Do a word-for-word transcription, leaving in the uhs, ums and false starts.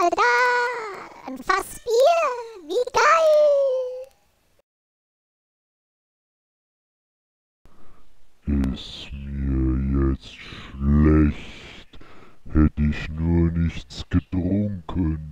mal da. Ein Fass Bier. Wie geil. Ist mir jetzt schlecht, hätte ich nur nichts getrunken.